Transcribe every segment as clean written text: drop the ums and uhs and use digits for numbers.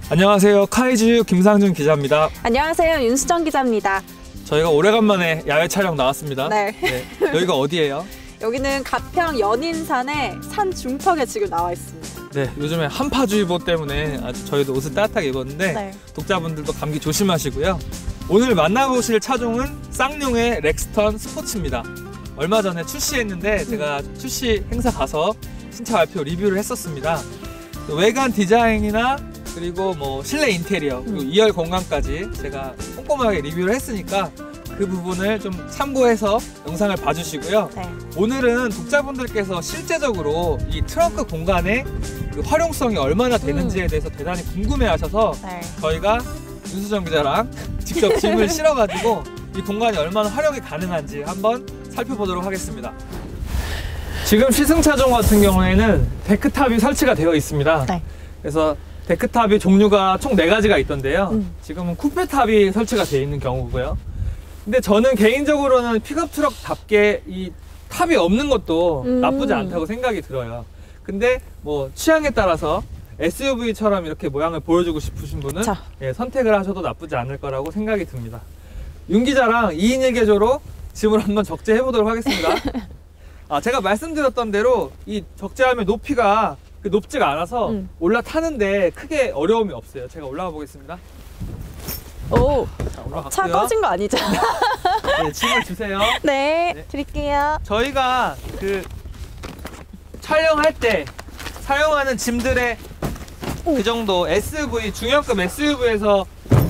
안녕하세요. 카이즈 김상준 기자입니다. 안녕하세요. 윤수정 기자입니다. 저희가 오래간만에 야외 촬영 나왔습니다. 네. 여기가 어디예요? 여기는 가평 연인산의 산 중턱에 지금 나와 있습니다. 네, 요즘에 한파주의보 때문에 아주 저희도 옷을 따뜻하게 입었는데 네. 독자분들도 감기 조심하시고요. 오늘 만나보실 차종은 쌍용의 렉스턴 스포츠입니다. 얼마 전에 출시했는데 제가 출시 행사 가서 신차 발표 리뷰를 했었습니다. 외관 디자인이나 그리고 뭐 실내 인테리어 그리고 2열 공간까지 제가 꼼꼼하게 리뷰를 했으니까 그 부분을 좀 참고해서 영상을 봐주시고요. 네. 오늘은 독자분들께서 실제적으로 이 트렁크 공간의 그 활용성이 얼마나 되는지에 대해서 대단히 궁금해하셔서 네. 저희가 윤수정 기자랑 직접 짐을 실어가지고 이 공간이 얼마나 활용이 가능한지 한번 살펴보도록 하겠습니다. 지금 시승차종 같은 경우에는 데크탑이 설치가 되어 있습니다. 네. 그래서 데크탑이 종류가 총 4가지가 있던데요. 지금은 쿠페탑이 설치가 되어 있는 경우고요. 근데 저는 개인적으로는 픽업 트럭답게 이 탑이 없는 것도 나쁘지 않다고 생각이 들어요. 근데 뭐 취향에 따라서 SUV처럼 이렇게 모양을 보여주고 싶으신 분은 선택을 하셔도 나쁘지 않을 거라고 생각이 듭니다. 윤 기자랑 2인 1개조로 짐을 한번 적재해 보도록 하겠습니다. 제가 말씀드렸던 대로 이 적재함의 높이가 높지가 않아서 올라타는데 크게 어려움이 없어요. 제가 올라가 보겠습니다. 오, 자, 차 꺼진 거 아니죠? 네, 짐을 주세요. 네, 드릴게요. 저희가 그 촬영할 때 사용하는 짐들의 그 정도 SUV, 중형급 SUV에서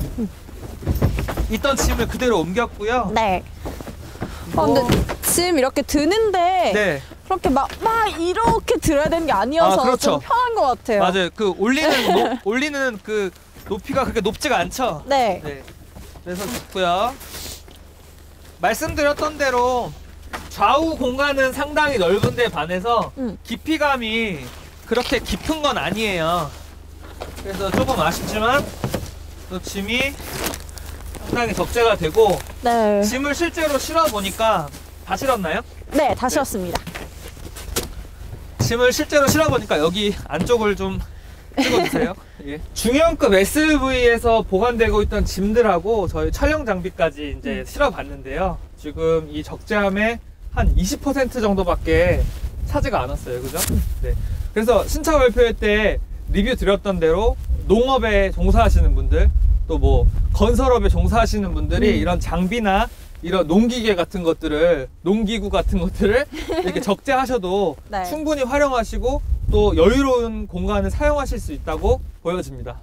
있던 짐을 그대로 옮겼고요. 네. 근데 짐 이렇게 드는데 네. 그렇게 막 이렇게 들어야 되는 게 아니어서 그렇죠. 좀 편한 것 같아요. 맞아요. 그 올리는 그 높이가 그렇게 높지가 않죠? 네. 네. 그래서 좋고요. 말씀드렸던 대로 좌우 공간은 상당히 넓은데 반해서 깊이감이 그렇게 깊은 건 아니에요. 그래서 조금 아쉽지만 또 짐이 상당히 적재가 되고 네. 짐을 실제로 실어 보니까 다 실었나요? 네, 다 실었습니다. 짐을 실제로 실어 보니까 여기 안쪽을 좀 찍어주세요. 예. 중형급 SUV에서 보관되고 있던 짐들하고 저희 촬영 장비까지 이제 실어봤는데요. 지금 이 적재함의 한 20% 정도밖에 차지가 않았어요. 그죠? 네. 그래서 신차 발표회 때 리뷰 드렸던 대로 농업에 종사하시는 분들, 또 뭐 건설업에 종사하시는 분들이 이런 장비나 이런 농기계 같은 것들을, 농기구 같은 것들을 이렇게 적재하셔도 네. 충분히 활용하시고 또 여유로운 공간을 사용하실 수 있다고 보여집니다.